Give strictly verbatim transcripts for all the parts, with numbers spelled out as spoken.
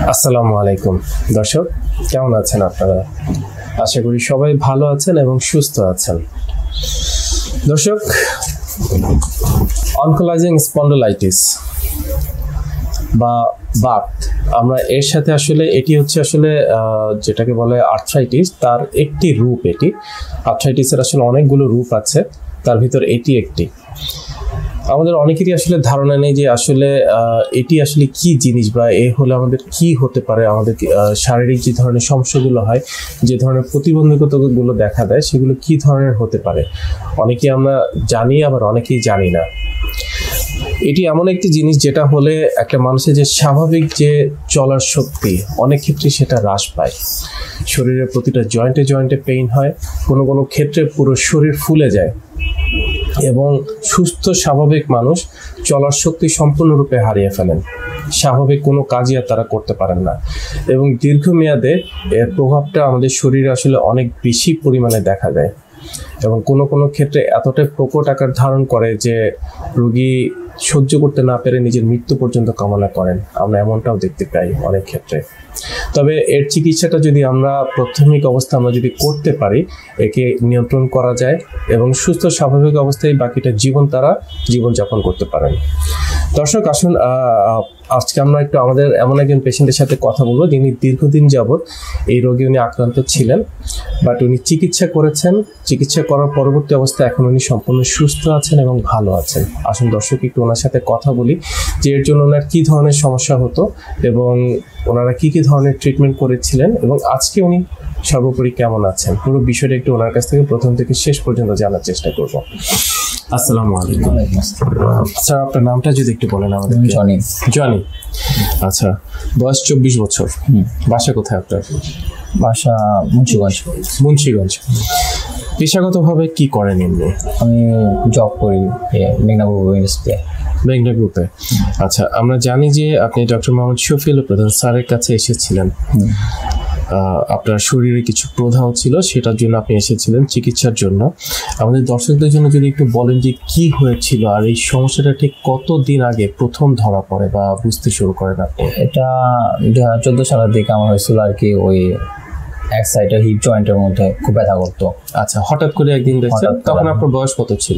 আসসালামু আলাইকুম দর্শক, কেমন আছেন আপনারা? আশা করি সবাই ভালো আছেন এবং সুস্থ আছেন। দর্শক, অনকোলাইজিং স্পন্ডোলাইটিস বা বাত, আমরা এর সাথে আসলে এটি হচ্ছে আসলে যেটাকে বলে আর্থ্রাইটিস, তার একটি রূপ। এটি আর্থ্রাইটিসের আসলে অনেকগুলো রূপ আছে, তার ভিতর এটি একটি। আমাদের অনেকেরই আসলে ধারণা নেই যে আসলে এটি আসলে কি জিনিস বা এ হলে আমাদের কি হতে পারে, আমাদের শারীরিক যে ধরনের সমস্যাগুলো হয়, যে ধরনের প্রতিবন্ধকতাগুলো দেখা দেয়, সেগুলো কি ধরনের হতে পারে। অনেকেই আমরা জানি, আবার অনেকেই জানি না। এটি এমন একটি জিনিস যেটা হলে একটা মানুষের যে স্বাভাবিক যে চলার শক্তি, অনেক ক্ষেত্রে সেটা হ্রাস পায়। শরীরের প্রতিটা জয়েন্টে জয়েন্টে পেইন হয়, কোনো কোনো ক্ষেত্রে পুরো শরীর ফুলে যায় এবং সুস্থ স্বাভাবিক মানুষ চলার শক্তি সম্পূর্ণরূপে হারিয়ে ফেলেন। স্বাভাবিক কোনো কাজই আর তারা করতে পারেন না এবং দীর্ঘমেয়াদে এর প্রভাবটা আমাদের শরীরে আসলে অনেক বেশি পরিমাণে দেখা দেয় এবং কোনো কোনো ক্ষেত্রে এতটাই প্রকট আকার ধারণ করে যে রোগী সহ্য করতে না পেরে নিজের মৃত্যু পর্যন্ত কামনা করেন। আমরা এমনটাও দেখতে পাই অনেক ক্ষেত্রে। তবে এর চিকিৎসাটা যদি আমরা প্রাথমিক অবস্থা আমরা যদি করতে পারি, একে নিয়ন্ত্রণ করা যায় এবং সুস্থ স্বাভাবিক অবস্থায় বাকিটা জীবন তারা জীবনযাপন করতে পারেন। দর্শক আসুন, আজকে আমরা একটু আমাদের এমন একজন পেশেন্টের সাথে কথা বলবো যিনি দীর্ঘদিন যাবৎ এই রোগে উনি আক্রান্ত ছিলেন, বাট উনি চিকিৎসা করেছেন। চিকিৎসা করার পরবর্তী অবস্থায় এখন উনি সম্পূর্ণ সুস্থ আছেন এবং ভালো আছেন। আসুন দর্শক, একটু ওনার সাথে কথা বলি যে এর জন্য ওনার কী ধরনের সমস্যা হতো এবং ওনারা কী কী ধরনের ট্রিটমেন্ট করেছিলেন এবং আজকে উনি সর্বোপরি কেমন আছেন। পুরো বিষয়টা একটু ওনার কাছ থেকে প্রথম থেকে শেষ পর্যন্ত জানার চেষ্টা করব। আসসালামু আলাইকুম স্যার, আপনার নামটা যদি একটু বলেন আমাদের। জনি। জনি, আচ্ছা, বয়স চব্বিশ বছর। বাসা কোথায় আপনার? বাসা মুন্সিগঞ্জ। মুন্সিগঞ্জ। পেশাগতভাবে কি করেন এমনি? আমি জব করি মেঘনা গ্রুপ ইন্ডাস্ট্রিতে। মেঘনা গ্রুপে। আচ্ছা, আমরা জানি যে আপনি ডক্টর মোহাম্মদ শফিউল প্রধান স্যারের কাছে এসেছিলেন। আপনার শরীরে কিছু প্রদাহ ছিল, সেটার জন্য আপনি এসেছিলেন চিকিৎসার জন্য। আমাদের দর্শকদের জন্য যদি একটু বলেন যে কি হয়েছিল আর এই সমস্যাটা ঠিক কতদিন আগে প্রথম ধরা পড়ে বা বুঝতে শুরু করেন আপনি? এটা দু হাজার চোদ্দো সালের দিকে আমার হয়েছিল আর কি। ওই এক সাইডে হিপ জয়েন্টের মধ্যে খুব ব্যথা করতো। আচ্ছা, হঠাৎ করে একদিন দেখছেন? তখন আপনার বয়স কত ছিল?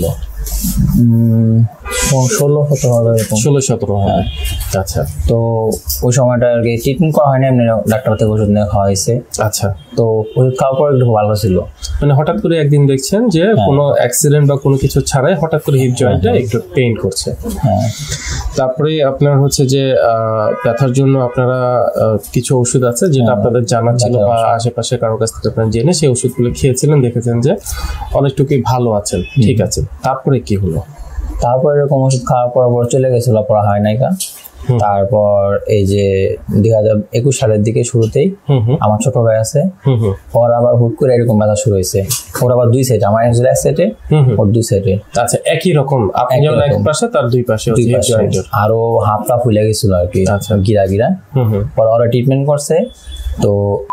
ষোলো সতেরো হবে এরকম। ষোলো সতেরো হবে। আচ্ছা, তো ওই সময়টা আর কি ট্রিটমেন্ট করা হয়নি, এমনি ডাক্তার থেকে ওষুধ নিয়ে খাওয়া হয়েছে। আচ্ছা, তো ওষুধ খাওয়ার পর একটু ভালো ছিল। মানে হঠাৎ করে একদিন দেখছেন যে কোনো অ্যাক্সিডেন্ট বা কোনো কিছু ছাড়াই হঠাৎ করে হিপ জয়েন্টটা একটু পেইন করছে। হ্যাঁ, তারপরে আপনার হচ্ছে যে ব্যথার জন্য আপনারা কিছু ওষুধ আছে যেটা আপনাদের জানা ছিল বা আশেপাশে কারোর কাছ থেকে আপনারা জেনে সেই ওষুধগুলো খেয়েছিলেন, দেখেছেন যে অনেকটুকুই ভালো আছেন, ঠিক আছে। তারপরে কি হলো? তারপর এরকম ওষুধ খাওয়ার পর পর চলে গেছিল, পড়া হয় নাই কা। তারপর এই যে দুই হাজার একুশ সালের দিকে শুরুতেই আমার ছোট ভাই আছে, ওর আবার হুট করে এরকম ব্যথা শুরু হয়েছে। ওর আবার দুই সাইডে, আমার এক সাইডে ওর দুই সাইডে। আচ্ছা, একই রকম, আপনি যেমন এক পাশে তার দুই পাশে, আরো হাতটা ফুলে গেছিল আর কি। আচ্ছা, গিরা গিরা। পরে ওরা ট্রিটমেন্ট করছে, তো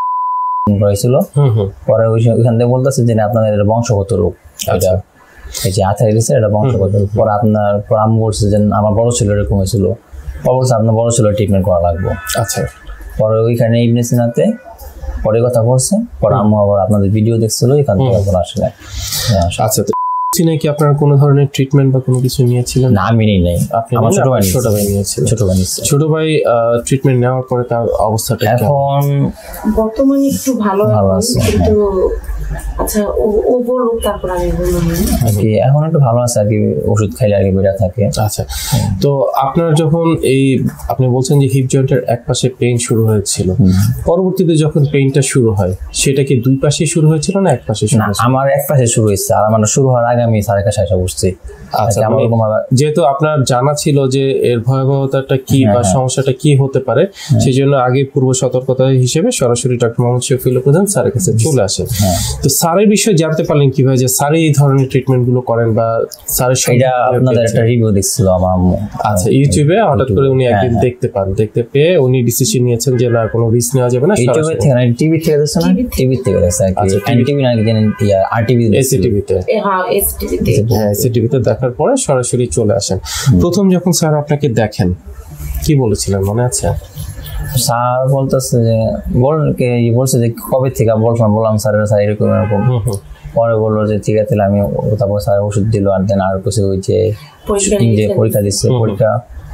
করেছিল। পরে ওইখান থেকে বলতেছে যে আপনাদের বংশগত রোগ, এটা এই যে আর্থ্রাইটিসের এটা বংশগত। পরে আপনার পর আম্মু বলছে যে আমার বড় ছিল এরকম হয়েছিল, অবশ্যই আপনার বড় ছিল ট্রিটমেন্ট করা লাগবে। আচ্ছা, পরে ওইখানে ইবনে সিনাতে পরে কথা বলছে। পরে আম্মু আবার আপনাদের ভিডিও দেখছিল, এখান থেকে এখন আসলে। আচ্ছা, তো কি আপনার কোনো ধরনের ট্রিটমেন্ট বা কোনো কিছু নিয়েছিলেন? না, আমি নিই নাই। আমার ছোট ভাই ছোট ভাই নিয়েছিল। ছোট ভাই নিয়েছিল। ছোট ভাই ট্রিটমেন্ট নেওয়ার পরে তার অবস্থাটা এখন বর্তমানে একটু ভালো আছে, কিন্তু আচ্ছা ও ও বলুক তারপর আমি বলবো আর কি। এখন একটু ভালো আছে আর কি, ওষুধ খাইলে আর কি বেড়ে থাকে। আচ্ছা, তো আপনার যখন এই আপনি বলছেন যে হিপ জয়েন্টের এক পাশে পেইন শুরু হয়েছিল, পরবর্তীতে যখন পেইনটা শুরু হয় সেটা কি দুই পাশে শুরু হয়েছিল না এক পাশে শুরু হয়েছিল? আমার এক পাশে শুরু হয়েছে, আর আমার শুরু হওয়ার আগে আমি স্যারের কাছে এসে বসছি। আচ্ছা, যেহেতু আপনার জানা ছিল যে এর ভয়াবহতাটা কি বা সমস্যাটা কি হতে পারে, সেই জন্য আগে পূর্ব সতর্কতা হিসেবে সরাসরি ডক্টর মোহাম্মদ শফিউল প্রধান স্যারের কাছে চলে আসেন। তো স্যারের বিষয়ে জানতে পারলেন কিভাবে যে স্যার এই ধরনের ট্রিটমেন্ট গুলো করেন বা স্যারের এটা আপনাদের একটা রিভিউ দেখছিল আমার আম্মু। আচ্ছা, ইউটিউবে হঠাৎ করে উনি একদিন দেখতে পান, দেখতে পেয়ে উনি ডিসিশন নিয়েছেন যে না, কোনো রিস্ক নেওয়া যাবে না। ইউটিউবে থেকে না, টিভি থেকে দেখছেন না? টিভি থেকে দেখছেন আর কি। এনটিভি না, জানেন ইয়া আরটিভি, এসটিভিতে। হ্যাঁ, এসটিভিতে। হ্যাঁ, এসটিভিতে দেখার পরে সরাসরি চলে আসেন। প্রথম যখন স্যার আপনাকে দেখেন কি বলেছিলেন মনে আছে? স্যার বলতেছে যে বল বলছে যে কবে থেকে বলছিলাম, বললাম স্যারের স্যার এরকম এরকম, পরে বললো যে ঠিক আছে আমি, তারপর স্যার ওষুধ দিল, আর দেন আর কিছু ওই যে পরীক্ষা দিচ্ছে, পরীক্ষা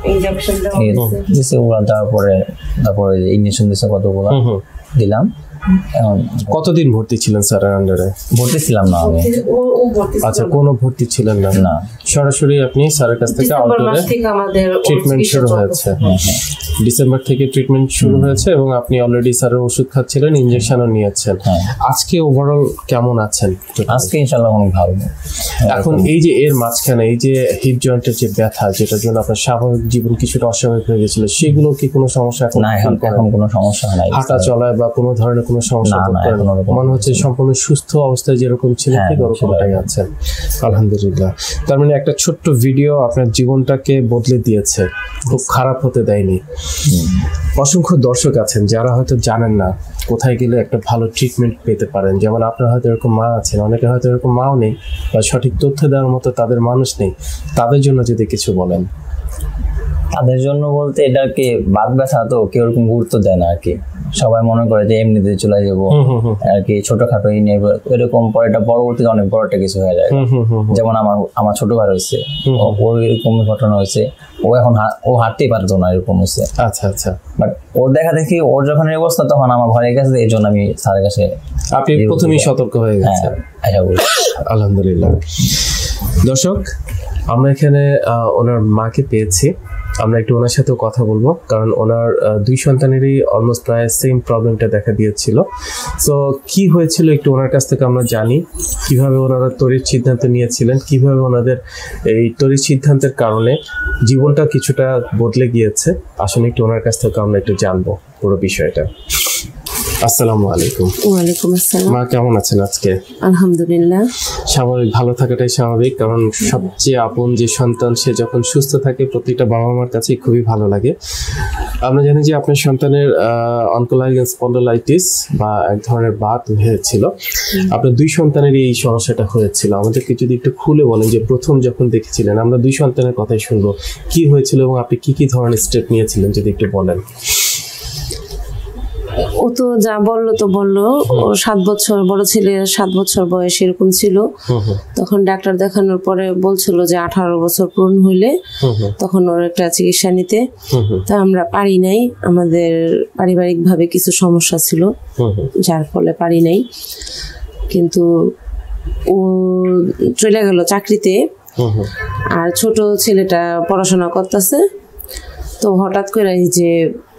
দিচ্ছে ওগুলো দেওয়ার পরে তারপরে ইঞ্জেকশন দিচ্ছে কতগুলো দিলাম। কতদিন ভর্তি ছিলেন স্যারের আন্ডারে? ভর্তি ছিলাম না আমি। আচ্ছা, কোনো ভর্তি ছিলেন না? না, সরাসরি আপনি স্যারের কাছ থেকে আউটডোরে ট্রিটমেন্ট শুরু হয়েছে। ডিসেম্বর থেকে ট্রিটমেন্ট শুরু হয়েছে এবং আপনি অলরেডি স্যারের ওষুধ খাচ্ছিলেন, ইনজেকশনও নিয়েছেন। আজকে ওভারঅল কেমন আছেন? আজকে ইনশাআল্লাহ অনেক ভালো। এখন এই যে এর মাঝখানে এই যে হিপ জয়েন্টের যে ব্যথা, যেটার জন্য আপনার স্বাভাবিক জীবন কিছুটা অস্বাভাবিক হয়ে গেছিল, সেগুলো কি কোনো সমস্যা এখন? না, এখন এখন কোনো সমস্যা নাই। হাঁটা চলায় বা কোনো ধরনের কোনো সমস্যা মনে হচ্ছে? সম্পূর্ণ সুস্থ অবস্থায় যেরকম ছিল ঠিক ওরকমটাই আছেন, আলহামদুলিল্লাহ। তার মানে একটা ছোট্ট ভিডিও আপনার জীবনটাকে বদলে দিয়েছে, খুব খারাপ হতে দেয়নি। অসংখ্য দর্শক আছেন যারা হয়তো জানেন না কোথায় গেলে একটা ভালো ট্রিটমেন্ট পেতে পারেন। যেমন আপনার হয়তো এরকম মা আছেন, অনেকের হয়তো এরকম মাও নেই বা সঠিক তথ্য দেওয়ার মতো তাদের মানুষ নেই, তাদের জন্য যদি কিছু বলেন। তাদের জন্য বলতে এটাকে বাদ ব্যথা তো কেউ এরকম গুরুত্ব দেয় না আর কি, সবাই মনে করে যে এমনিতে চলে যাবো আর কি, ছোটখাটো এই নিয়ে এরকম, পরে এটা পরবর্তীতে অনেক বড় একটা কিছু হয়ে যায়। যেমন আমার আমার ছোট ভাই হয়েছে, ওর এরকম ঘটনা হয়েছে, ও এখন ও হাঁটতেই পারতো না, এরকম হয়েছে। আচ্ছা আচ্ছা। বাট ওর দেখা দেখি ওর যখন এই অবস্থা, তখন আমার ভয় গেছে, এই জন্য আমি স্যারের কাছে। আপনি প্রথমেই সতর্ক হয়ে গেছেন। আশা করি। আলহামদুলিল্লাহ। দর্শক, আমরা এখানে ওনার মাকে পেয়েছি, আমরা একটু ওনার সাথেও কথা বলবো, কারণ ওনার দুই সন্তানেরই অলমোস্ট প্রায় সেম প্রবলেমটা দেখা দিয়েছিল। সো কি হয়েছিল একটু ওনার কাছ থেকে আমরা জানি, কিভাবে ওনারা তড়িৎ সিদ্ধান্ত নিয়েছিলেন, কিভাবে ওনাদের এই তড়িৎ সিদ্ধান্তের কারণে জীবনটা কিছুটা বদলে গিয়েছে। আসলে একটু ওনার কাছ থেকে আমরা একটু জানবো পুরো বিষয়টা। আসসালামু আলাইকুম। ওয়ালাইকুম আসসালাম। মা কেমন আছেন আজকে? আলহামদুলিল্লাহ। স্বাভাবিক, ভালো থাকাটাই স্বাভাবিক, কারণ সবচেয়ে আপন যে সন্তান সে যখন সুস্থ থাকে প্রত্যেকটা বাবা মার কাছে খুবই ভালো লাগে। আমরা জানি যে আপনার সন্তানের অনকোলাইজিং স্পন্ডোলাইটিস বা এক ধরনের বাত হয়েছিল, আপনার দুই সন্তানেরই এই সমস্যাটা হয়েছিল। আমাদেরকে যদি একটু খুলে বলেন যে প্রথম যখন দেখেছিলেন, আমরা দুই সন্তানের কথাই শুনবো, কি হয়েছিল এবং আপনি কি কি ধরনের স্টেপ নিয়েছিলেন যদি একটু বলেন। ও তো যা বললো তো বললো, ও সাত বছর, বড় ছেলে সাত বছর বয়স এরকম ছিল। তখন ডাক্তার দেখানোর পরে বলছিল যে আঠারো বছর পূর্ণ হইলে তখন ওর একটা চিকিৎসা নিতে। তা আমরা পারি নাই, আমাদের পারিবারিক ভাবে কিছু সমস্যা ছিল, যার ফলে পারি নাই। কিন্তু ও চলে গেল চাকরিতে, আর ছোট ছেলেটা পড়াশোনা করতেছে। তো হঠাৎ করে যে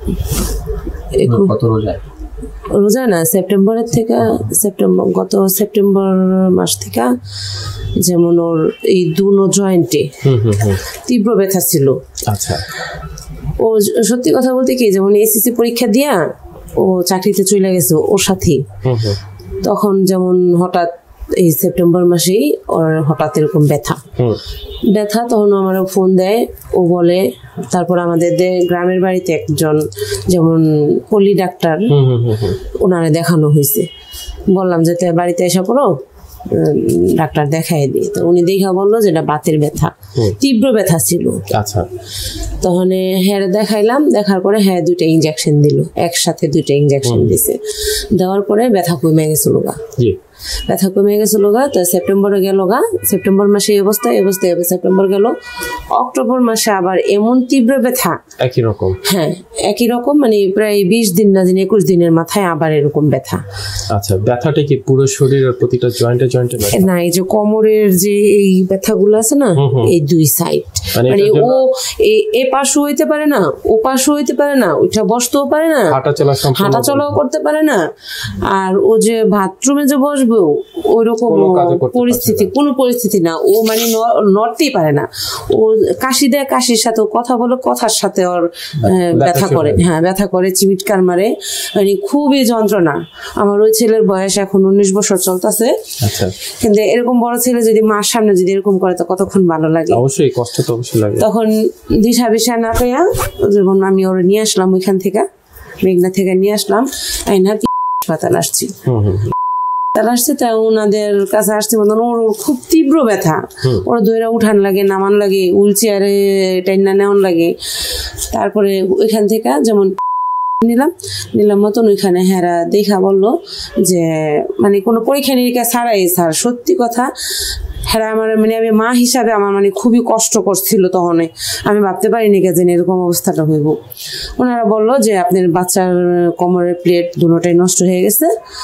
রোজা না সেপ্টেম্বরের থেকে, সেপ্টেম্বর গত সেপ্টেম্বর মাস থেকে যেমন ওর এই দুনো জয়েন্টে তীব্র ব্যথা ছিল। আচ্ছা। ও সত্যি কথা বলতে কি, যেমন এসএসসি পরীক্ষা দিয়া ও চাকরিতে চলে গেছে ওর সাথে, তখন যেমন হঠাৎ এই সেপ্টেম্বর মাসেই ওর হঠাৎ এরকম ব্যথা ব্যথা তখন আমার ফোন দেয়, ও বলে। তারপর আমাদের গ্রামের বাড়িতে একজন যেমন পল্লী ডাক্তার, ওনারে দেখানো হয়েছে। বললাম যে বাড়িতে এসে পড়ো, ডাক্তার দেখাই দিই। তো উনি দেখা বললো যে এটা বাতের ব্যথা, তীব্র ব্যথা ছিল। আচ্ছা। তখন হ্যাঁ দেখাইলাম, দেখার পরে হ্যাঁ দুইটা ইঞ্জেকশন দিল, একসাথে দুইটা ইঞ্জেকশন দিছে। দেওয়ার পরে ব্যথা কমে গেছিল গা, ব্যথা কমে গেছিল গা। তো সেপ্টেম্বরে গেল গা, সেপ্টেম্বর মাসে এই অবস্থা, এই অবস্থায় সেপ্টেম্বর গেল, অক্টোবর মাসে আবার এমন তীব্র ব্যথা, একই রকম। হ্যাঁ একই রকম, মানে প্রায় বিশ দিন না দিন একুশ দিনের মাথায় আবার এরকম ব্যথা। আচ্ছা, ব্যথাটা কি পুরো শরীরের প্রতিটা জয়েন্টে জয়েন্টে? না, এই যে কোমরের যে এই ব্যথাগুলো আছে না, এই দুই সাইড, মানে ও এ পাশও হইতে পারে না, ও পাশও হইতে পারে না, ওইটা বসতেও পারে না, হাঁটা চলা হাঁটা চলাও করতে পারে না। আর ও যে বাথরুমে যে বসবে ওইরকম পরিস্থিতি, কোনো পরিস্থিতি না, ও মানে নড়তেই পারে না। ও কাশি দেয়, কাশির সাথে কথা বলে, কথার সাথে ওর ব্যথা করে, হ্যাঁ ব্যথা করে, চিমিটকার মারে, মানে খুবই যন্ত্রণা। আমার ওই ছেলের বয়স এখন উনিশ বছর চলতেছে, কিন্তু এরকম বড় ছেলে যদি মার সামনে যদি এরকম করে তো কতক্ষণ ভালো লাগে, অবশ্যই কষ্ট তো অবশ্যই লাগে। তখন দিশা বিশা না পেয়া যেমন আমি ওর নিয়ে আসলাম ওইখান থেকে, মেঘনা থেকে নিয়ে আসলাম, আইনা হাসপাতাল আসছি। আসছে তা ওনাদের কাছে আসছে, ওর খুব তীব্র ব্যথা, ওরা দইরা উঠান লাগে, নামান লাগে, হুইল চেয়ারে টাইনা নেওয়ান লাগে। তারপরে ওইখান থেকে যেমন নিলাম নিলাম মতন ওইখানে হেরা দেখা বললো যে মানে কোনো পরীক্ষা নিরীক্ষা ছাড়াই স্যার সত্যি কথা হেরা আমার মানে আমি মা হিসাবে আমার মানে খুবই কষ্ট করছিল তখন আমি ভাবতে পারিনি যে এরকম অবস্থাটা হইব ওনারা বললো যে আপনার বাচ্চার কোমরের প্লেট দুটোটাই নষ্ট হয়ে গেছে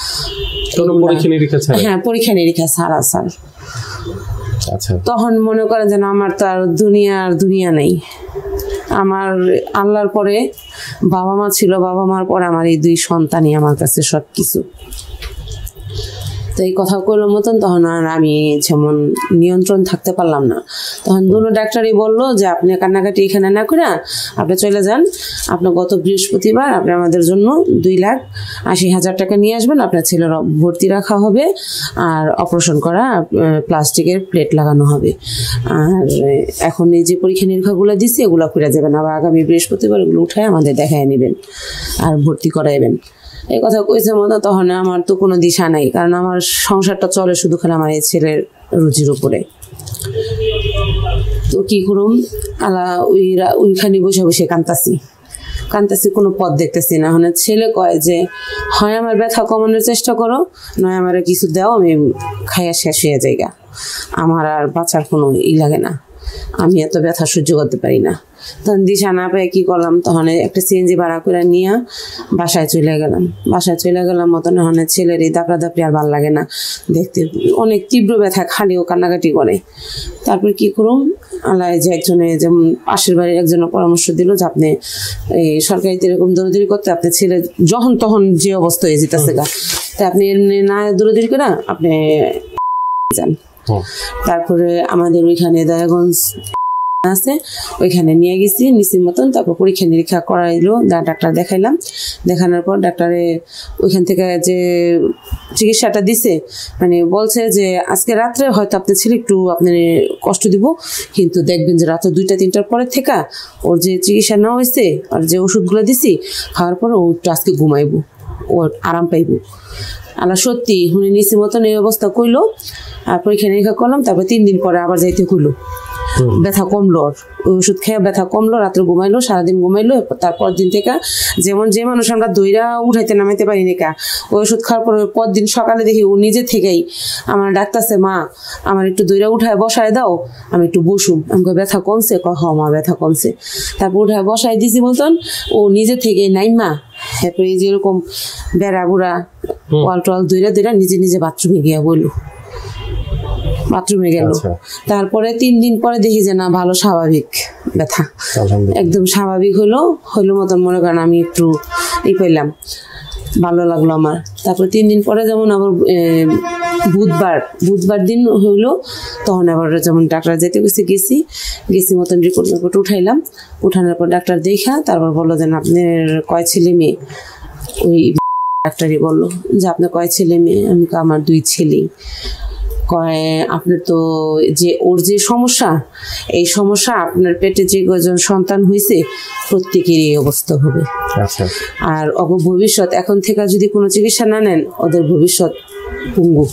হ্যাঁ পরীক্ষা নিরীক্ষা ছাড়া স্যার তখন মনে করেন যেন আমার তো আর দুনিয়া আর দুনিয়া নেই আমার আল্লাহর পরে বাবা মা ছিল বাবা মার পরে আমার এই দুই সন্তানই আমার কাছে সব কিছু তো এই কথা করলাম মতন তখন আর আমি যেমন নিয়ন্ত্রণ থাকতে পারলাম না তখন দুটো ডাক্তারই বললো যে আপনি কান্নাকাটি এখানে না করে আপনি চলে যান আপনার গত বৃহস্পতিবার আপনি আমাদের জন্য দুই লাখ আশি হাজার টাকা নিয়ে আসবেন আপনার ছেলের ভর্তি রাখা হবে আর অপারেশন করা প্লাস্টিকের প্লেট লাগানো হবে আর এখন এই যে পরীক্ষা নিরীক্ষাগুলো দিচ্ছি এগুলো করে যাবেন আবার আগামী বৃহস্পতিবার এগুলো উঠায় আমাদের দেখায় নেবেন আর ভর্তি করাইবেন এই কথা কইছে মতো তখন আমার তো কোনো দিশা নাই কারণ আমার সংসারটা চলে শুধু খালি আমার এই ছেলের রুজির উপরে তো কি করুম আলা ওই ওইখানে বসে বসে কান্তাছি কান্তাছি কোনো পথ দেখতেছি না মানে ছেলে কয় যে হয় আমার ব্যথা কমানোর চেষ্টা করো নয় আমার কিছু দাও আমি খাইয়া শেষ হয়ে যাইগা আমার আর বাঁচার কোনো ই লাগে না আমি এত ব্যথা সহ্য করতে পারি না তখন দিশা না পেয়ে কী করলাম তখন একটা সিএনজি ভাড়া করে নিয়ে বাসায় চলে গেলাম বাসায় চলে গেলাম মতন ওখানে ছেলের এই দাপড়া দাপড়ি আর ভালো লাগে না দেখতে অনেক তীব্র ব্যথা খালিও কান্নাকাটি করে তারপর কী করুম আল্লাহ যে একজনে যেমন পাশের বাড়ির একজনের পরামর্শ দিল যে আপনি এই সরকারিতে এরকম দৌড়দৌড়ি করতে আপনার ছেলে যখন তখন যে অবস্থা হয়ে যেতেছে গা তাই আপনি এমনি না দৌড়দৌড়ি করে আপনি যান তারপরে আমাদের ওইখানে দয়াগঞ্জ আছে ওইখানে নিয়ে গেছি নিচের মতন তারপর পরীক্ষা নিরীক্ষা করাইলো ডাক্তার দেখাইলাম দেখানোর পর ডাক্তারে ওইখান থেকে যে চিকিৎসাটা দিছে মানে বলছে যে আজকে রাত্রে হয়তো আপনার ছেলে একটু আপনার কষ্ট দিব কিন্তু দেখবেন যে রাতে দুইটা তিনটার পরে থেকে ওর যে চিকিৎসা নেওয়া হয়েছে আর যে ওষুধগুলো দিছি খাওয়ার পর ও একটু আজকে ঘুমাইবো ও আরাম পাইব আল্লাহ সত্যি উনি নিচের মতন এই অবস্থা কইলো আর পরীক্ষা নিরীক্ষা করলাম তারপর তিন দিন পরে আবার যাইতে কইলো ব্যথা কমলো ওই ওষুধ খেয়ে ব্যথা কমলো রাত্রে ঘুমাইলো সারাদিন ঘুমাইলো তারপর দিন থেকে যেমন যে মানুষ আমরা দইরা উঠাইতে নামাইতে পারি না ওই ওষুধ খাওয়ার পর পর দিন সকালে দেখি ও নিজে থেকেই আমার ডাক্তারছে মা আমার একটু দইরা উঠায় বসায় দাও আমি একটু বসুম আমাকে ব্যথা কমছে ক হ মা ব্যথা কমছে তারপর উঠায় বসায় দিছি মতন ও নিজে থেকেই নাই মা এরপরে এই যেরকম বেড়া বুড়া ওয়াল টোয়াল দইরা দইরা নিজে নিজে বাথরুমে গিয়া বললো বাথরুমে গেল তারপরে তিন দিন পরে দেখি যে না ভালো স্বাভাবিক ব্যথা একদম স্বাভাবিক হলো হইলো মতন মনে করেন আমি একটু ই পেলাম ভালো লাগলো আমার তারপর তিন দিন পরে যেমন আবার বুধবার বুধবার দিন হইলো তখন আবার যেমন ডাক্তার যেতে গেছি গেছি গেছি মতন রিপোর্ট রিপোর্ট উঠাইলাম উঠানোর পর ডাক্তার দেখা তারপর বললো যে আপনার কয় ছেলে মেয়ে ওই ডাক্তারই বললো যে আপনার কয় ছেলে মেয়ে আমি আমার দুই ছেলেই কয় আপনার তো যে ওর যে সমস্যা এই সমস্যা আপনার পেটে যে কজন সন্তান হয়েছে প্রত্যেকেরই এই অবস্থা হবে আর অগ ভবিষ্যৎ এখন থেকে যদি কোনো চিকিৎসা না নেন ওদের ভবিষ্যৎ পঙ্গু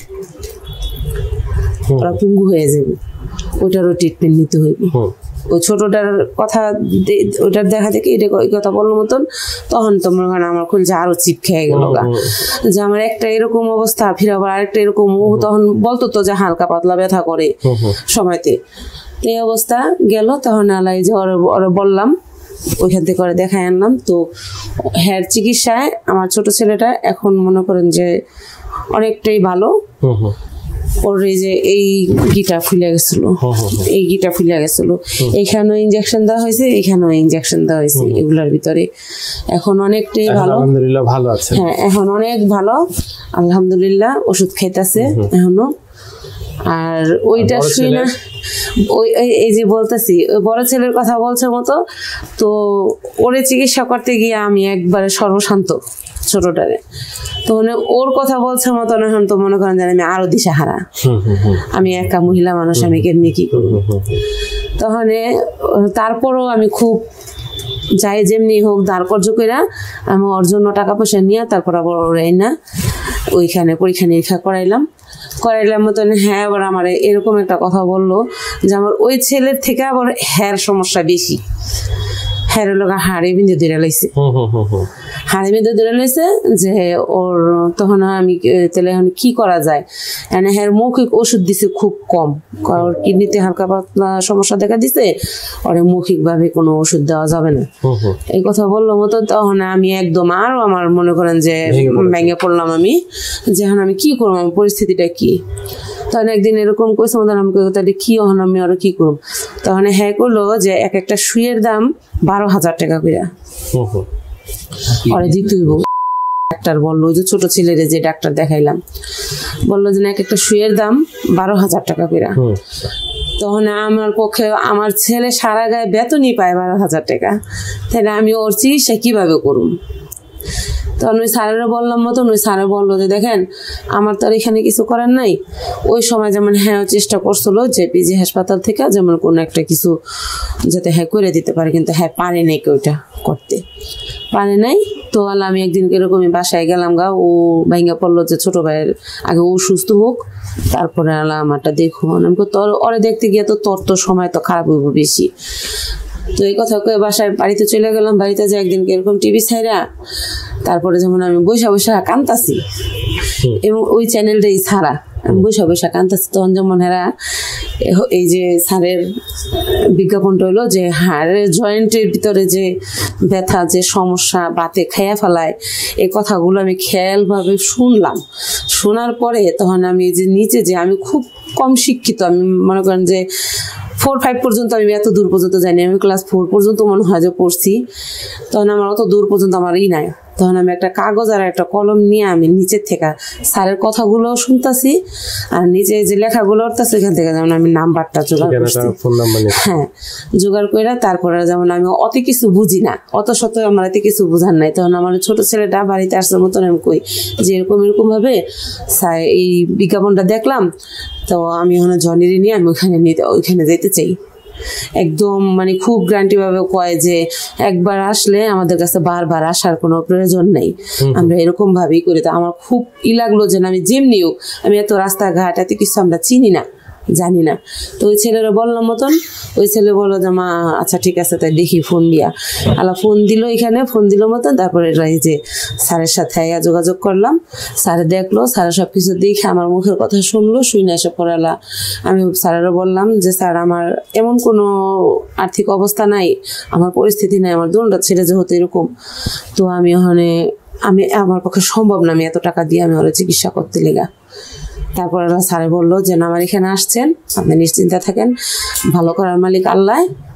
ওরা পঙ্গু হয়ে যাবে ওইটারও ট্রিটমেন্ট নিতে হইবে ওই ছোটটার কথা ওইটার দেখা দেখে এটা কথা বলার মতন তখন তো মনে হয় আমার খুলছে আরো চিপ খেয়ে গেল গা যে আমার একটা এরকম অবস্থা ফিরে আবার আরেকটা এরকম ও তখন বলতো তো যে হালকা পাতলা ব্যথা করে সময়তে এই অবস্থা গেল তখন আলাই যে ওরা বললাম ওইখান থেকে করে দেখাই আনলাম তো হ্যার চিকিৎসায় আমার ছোট ছেলেটা এখন মনে করেন যে অনেকটাই ভালো ওর এই যে এই গিটা ফুলে গেছিল এই গিটা ফুলে গেছিল এইখানেও ইনজেকশন দেওয়া হয়েছে এইখানেও ইনজেকশন দেওয়া হয়েছে এগুলোর ভিতরে এখন অনেকটাই ভালো আলহামদুলিল্লাহ ভালো আছে হ্যাঁ এখন অনেক ভালো আলহামদুলিল্লাহ ওষুধ খাইতেছে এখনো আর ওইটা শুই না ওই এই যে বলতেছি ওই বড় ছেলের কথা বলছে মতো তো ওরে চিকিৎসা করতে গিয়ে আমি একবারে সর্বশান্ত ছোটটারে তো মানে ওর কথা বলছে মতন এখন তো মনে করেন যে আমি আরো দিশাহারা আমি একা মহিলা মানুষ আমি কেমনি কি করবো তখন তারপরও আমি খুব যাই যেমনি হোক দাঁড় কর্য করে আমি ওর জন্য টাকা পয়সা নিয়ে তারপর আবার ওরাই না ওইখানে পরীক্ষা নিরীক্ষা করাইলাম করাইলাম মতন হ্যাঁ আবার আমার এরকম একটা কথা বললো যে আমার ওই ছেলের থেকে আবার হ্যার সমস্যা বেশি হ্যাঁ লোক হাড়ে বিন্দু ধরে লাইছে হাড়ে বিন্দু ধরে লাইছে যে ওর তখন আমি তাহলে এখন কি করা যায় এনে হ্যাঁ মৌখিক ওষুধ দিছে খুব কম ওর কিডনিতে হালকা পাতলা সমস্যা দেখা দিছে ওর মৌখিক ভাবে কোনো ওষুধ দেওয়া যাবে না এই কথা বললো মতো তখন আমি একদম আরো আমার মনে করেন যে ভেঙে পড়লাম আমি যে এখন আমি কি করবো আমার পরিস্থিতিটা কি তখন একদিন এরকম কইছে আমাদের আমি তাহলে কি হন আমি আরো কি করব তখন হ্যাঁ করলো যে এক একটা শুয়ের দাম বারো হাজার টাকা করে পরে দিতে হইব ডাক্তার বললো যে ছোট ছেলের যে ডাক্তার দেখাইলাম বললো যে এক একটা শুয়ের দাম বারো হাজার টাকা করে তখন আমার পক্ষে আমার ছেলে সারা গায়ে বেতনই পায় বারো হাজার টাকা তাহলে আমি ওর চিকিৎসা কিভাবে করুম তখন ওই স্যারেরও বললাম মতন ওই স্যারে বললো যে দেখেন আমার তো আর এখানে কিছু করার নাই ওই সময় যেমন হ্যাঁ চেষ্টা করছিল যে পিজি হাসপাতাল থেকে যেমন কোনো একটা কিছু যাতে হ্যাঁ করে দিতে পারে কিন্তু হ্যাঁ পারে নাই ওইটা করতে পারে নাই তো আল্লাহ আমি একদিন এরকমই বাসায় গেলাম গা ও ভাইঙ্গা পড়লো যে ছোট ভাইয়ের আগে ও সুস্থ হোক তারপরে আল্লাহ আমারটা দেখো আমি তোর ওরে দেখতে গিয়ে তো তোর তো সময় তো খারাপ হইব বেশি তো এই কথা কয়ে বাসায় বাড়িতে চলে গেলাম বাড়িতে যে একদিন এরকম টিভি ছাইরা তারপরে যেমন আমি বৈশা বৈশা কান্তাছি এবং ওই চ্যানেলটাই ছাড়া আমি বৈশা বৈশা কান্তাছি তখন যেমন হেরা এই যে স্যারের বিজ্ঞাপনটা হলো যে হাড়ের জয়েন্টের ভিতরে যে ব্যথা যে সমস্যা বাতে খাইয়া ফেলায় এই কথাগুলো আমি খেয়ালভাবে শুনলাম শোনার পরে তখন আমি যে নিচে যে আমি খুব কম শিক্ষিত আমি মনে করেন যে ফোর ফাইভ পর্যন্ত আমি এত দূর পর্যন্ত যাইনি আমি ক্লাস ফোর পর্যন্ত মনে হয় যে পড়ছি তখন আমার অত দূর পর্যন্ত আমার ই নাই তখন আমি একটা কাগজ আর একটা কলম নিয়ে আমি নিচের থেকে স্যারের কথাগুলো শুনতেছি আর নিচে যে লেখাগুলো উঠতেছে এখান থেকে যেমন আমি নাম্বারটা জোগাড় করছি হ্যাঁ জোগাড় করে তারপরে যেমন আমি অত কিছু বুঝি না অত শত আমার এত কিছু বুঝার নাই তখন আমার ছোট ছেলেটা বাড়িতে আসছে মতন আমি কই যে এরকম এরকম ভাবে এই বিজ্ঞাপনটা দেখলাম তো আমি ওখানে জনিরে নিয়ে আমি ওইখানে নিতে ওইখানে যেতে চাই একদম মানে খুব গ্যারান্টি ভাবে কয় যে একবার আসলে আমাদের কাছে বারবার আসার কোনো প্রয়োজন নেই আমরা এরকম ভাবেই করি তো আমার খুব ই লাগলো যে আমি যেমনিও আমি এত রাস্তাঘাট এত কিছু আমরা চিনি না জানি না তো ওই ছেলেরা বললাম মতন ওই ছেলে বললো যে মা আচ্ছা ঠিক আছে তাই দেখি ফোন দিয়া আলা ফোন দিল এখানে ফোন দিল মতন তারপরে এই যে স্যারের সাথে যোগাযোগ করলাম স্যারে দেখলো স্যারের সব কিছু দেখে আমার মুখের কথা শুনলো শুনে এসে পড়ালা আমি স্যারেরও বললাম যে স্যার আমার এমন কোনো আর্থিক অবস্থা নাই আমার পরিস্থিতি নাই আমার দোনটা ছেড়ে যেহেতু এরকম তো আমি ওখানে আমি আমার পক্ষে সম্ভব না আমি এত টাকা দিয়ে আমি ওরা চিকিৎসা করতে লেগা তারপর আল্লাহ স্যারে বললো যে না আমার এখানে আসছেন আপনি নিশ্চিন্তা থাকেন ভালো করার মালিক আল্লাহ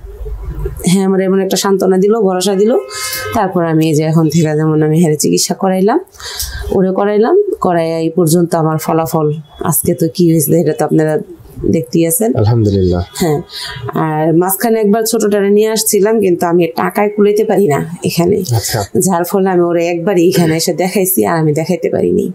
হ্যাঁ আমার এমন একটা সান্ত্বনা দিল ভরসা দিল তারপর আমি এই যে এখন থেকে যেমন আমি হেরে চিকিৎসা করাইলাম ওরে করাইলাম করাই এই পর্যন্ত আমার ফলাফল আজকে তো কি হয়েছে এটা তো আপনারা দেখতেই আছেন আলহামদুলিল্লাহ হ্যাঁ আর মাঝখানে একবার ছোটটারে নিয়ে আসছিলাম কিন্তু আমি টাকায় কুলাইতে পারি না এখানে যার ফলে আমি ওরে একবারই এখানে এসে দেখাইছি আর আমি দেখাইতে পারিনি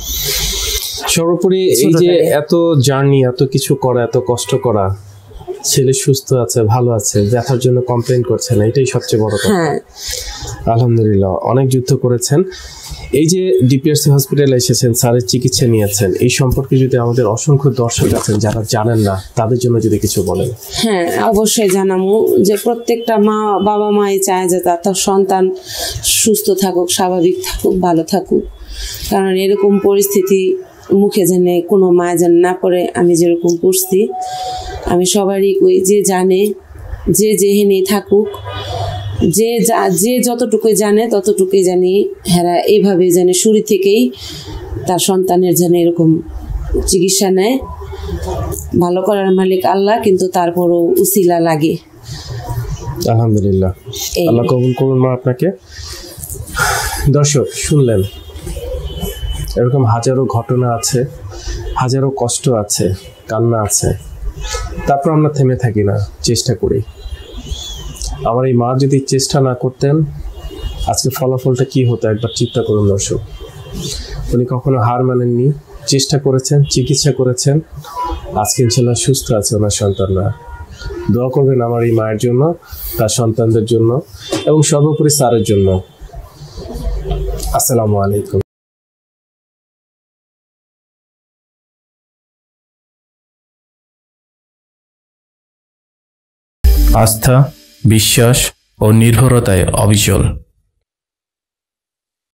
সর্বোপরি এই যে এত জার্নি এত কিছু করা এত কষ্ট করা ছেলে সুস্থ আছে ভালো আছে ব্যথার জন্য কমপ্লেইন করছে না এটাই সবচেয়ে বড় কথা আলহামদুলিল্লাহ অনেক যুদ্ধ করেছেন এই যে ডিপিআরসি হসপিটালে এসেছেন স্যারের চিকিৎসা নিয়েছেন এই সম্পর্কে যদি আমাদের অসংখ্য দর্শক আছেন যারা জানেন না তাদের জন্য যদি কিছু বলেন হ্যাঁ অবশ্যই জানাবো যে প্রত্যেকটা মা বাবা মাই চায় যে তার সন্তান সুস্থ থাকুক স্বাভাবিক থাকুক ভালো থাকুক কারণ এরকম পরিস্থিতি মুখে যেন কোনো মা যেন না করে আমি যেরকম পড়ছি আমি সবারই কই যে জানে যে যেহেনে থাকুক যে যে যতটুকুই জানে ততটুকুই জানি হেরা এইভাবে জানে শুরু থেকেই তার সন্তানের যেন এরকম চিকিৎসা নেয় ভালো করার মালিক আল্লাহ কিন্তু তারপরও উসিলা লাগে আলহামদুলিল্লাহ আল্লাহ কবুল করুন মা আপনাকে দর্শক শুনলেন এরকম হাজারো ঘটনা আছে হাজারো কষ্ট আছে কান্না আছে তারপর আমরা থেমে থাকি না চেষ্টা করি আমার এই মা যদি চেষ্টা না করতেন আজকে ফলাফলটা কি হতো একবার চিন্তা করুন দর্শক উনি কখনো হার মানেননি চেষ্টা করেছেন চিকিৎসা করেছেন আজকে ইনশাআল্লাহ সুস্থ আছে ওনার সন্তানরা দোয়া করবেন আমার এই মায়ের জন্য তার সন্তানদের জন্য এবং সর্বোপরি স্যারের জন্য আসসালামু আলাইকুম আস্থা বিশ্বাস ও নির্ভরতায় অবিচল।